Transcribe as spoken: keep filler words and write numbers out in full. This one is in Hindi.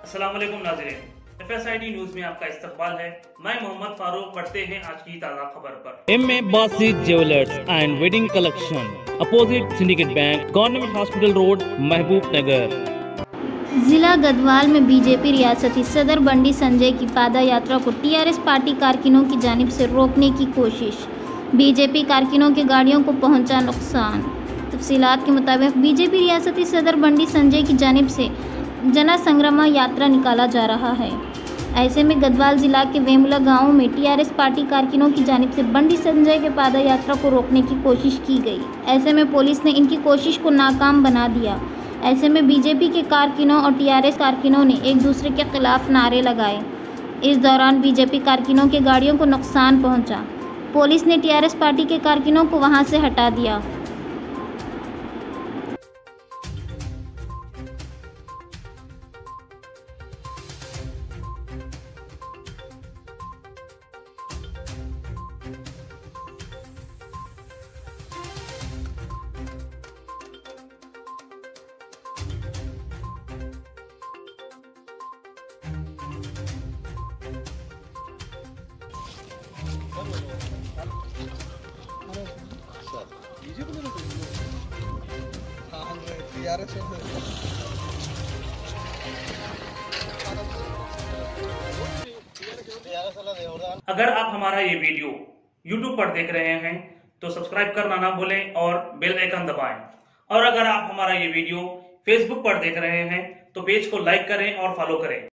अस्सलाम वालेकुम नाज़रीन, F S I D news में आपका इस्तकबाल है। मैं मोहम्मद फारूक। पढ़ते हैं आज की ताज़ा खबर पर। M A Basit jewellers and wedding collection, opposite syndicate bank, government hospital road, Mahbub Nagar. जिला गढ़वाल में बीजेपी रियासती सदर बंडी संजय की पादा यात्रा को टीआरएस पार्टी कारकुनों की जानिब से रोकने की कोशिश। बीजेपी कारकुनों की गाड़ियों को पहुंचा नुकसान। तफसीलात के मुताबिक बीजेपी रियासती सदर बंडी संजय की जानिब से जन संग्राम यात्रा निकाला जा रहा है। ऐसे में गढ़वाल जिला के वेमुला गांव में टीआरएस पार्टी कारकुनों की जानिब से बंडी संजय के पादा यात्रा को रोकने की कोशिश की गई। ऐसे में पुलिस ने इनकी कोशिश को नाकाम बना दिया। ऐसे में बीजेपी के कारकुनों और टीआरएस कारकुनों ने एक दूसरे के खिलाफ नारे लगाए। इस दौरान बीजेपी कारकुनों के गाड़ियों को नुकसान पहुंचा। पुलिस ने टीआरएस पार्टी के कारकुनों को वहां से हटा दिया। अगर आप हमारा ये वीडियो यूट्यूब पर देख रहे हैं तो सब्सक्राइब करना ना भूलें और बेल आइकन दबाएं। और अगर आप हमारा ये वीडियो फेसबुक पर देख रहे हैं तो पेज को लाइक करें और फॉलो करें।